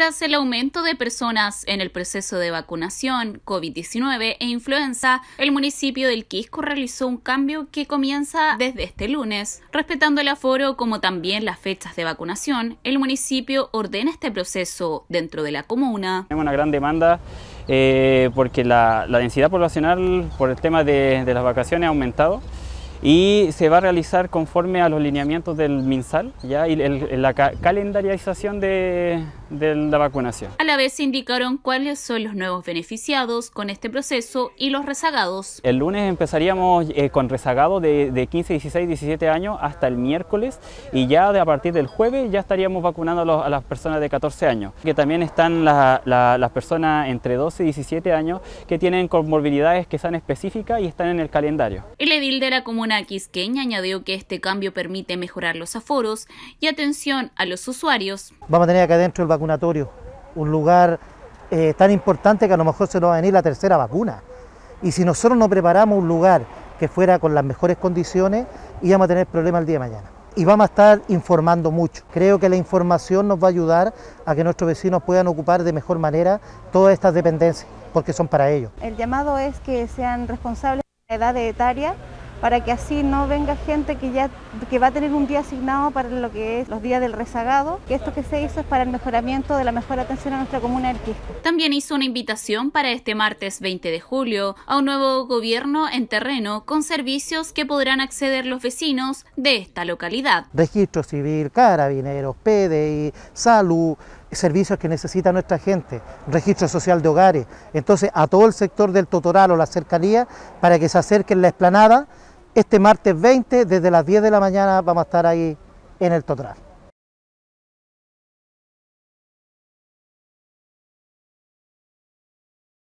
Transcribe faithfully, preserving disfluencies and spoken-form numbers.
Tras el aumento de personas en el proceso de vacunación COVID diecinueve e influenza, el municipio del Quisco realizó un cambio que comienza desde este lunes. Respetando el aforo como también las fechas de vacunación, el municipio ordena este proceso dentro de la comuna. Tenemos una gran demanda eh, porque la, la densidad poblacional por el tema de, de las vacaciones ha aumentado y se va a realizar conforme a los lineamientos del MinSal, ¿ya? Y el, el, la ca calendarización de, de la vacunación. A la vez se indicaron cuáles son los nuevos beneficiados con este proceso y los rezagados. El lunes empezaríamos eh, con rezagados de, de quince, dieciséis, diecisiete años hasta el miércoles, y ya de, a partir del jueves ya estaríamos vacunando a, los, a las personas de catorce años. Que también están la, la, las personas entre doce y diecisiete años que tienen comorbilidades que son específicas y están en el calendario. El edil de la comuna quisqueña añadió que este cambio permite mejorar los aforos y atención a los usuarios. Vamos a tener acá adentro el vacunatorio, un lugar eh, tan importante que a lo mejor se nos va a venir la tercera vacuna. Y si nosotros no preparamos un lugar que fuera con las mejores condiciones, íbamos a tener problemas el día de mañana. Y vamos a estar informando mucho. Creo que la información nos va a ayudar a que nuestros vecinos puedan ocupar de mejor manera todas estas dependencias, porque son para ellos. El llamado es que sean responsables de la edad etaria, para que así no venga gente que ya que va a tener un día asignado para lo que es los días del rezagado, que esto que se hizo es para el mejoramiento de la mejor atención a nuestra comuna del Quisco. También hizo una invitación para este martes veinte de julio a un nuevo gobierno en terreno con servicios que podrán acceder los vecinos de esta localidad. Registro civil, carabineros, P D I, salud, servicios que necesita nuestra gente, registro social de hogares. Entonces a todo el sector del Totoral o la cercanía para que se acerquen la explanada. Este martes veinte, desde las diez de la mañana, vamos a estar ahí en el Totoral.